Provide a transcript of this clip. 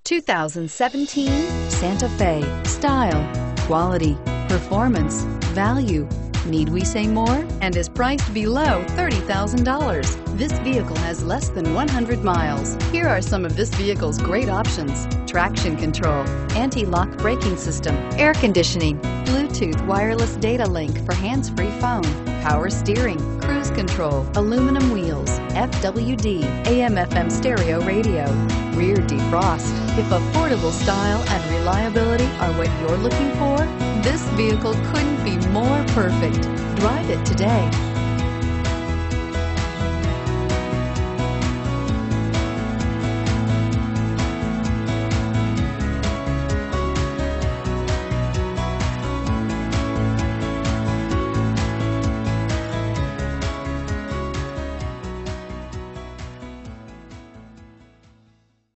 2017 Santa Fe. Style, quality, performance, value. Need we say more? And is priced below $30,000. This vehicle has less than 100 miles. Here are some of this vehicle's great options: traction control, anti-lock braking system, air conditioning, Bluetooth wireless data link for hands-free phone, power steering, cruise control, aluminum wheels, FWD, AM/FM stereo radio, rear defrost. If affordable style and reliability are what you're looking for, this vehicle couldn't be more perfect. Drive it today.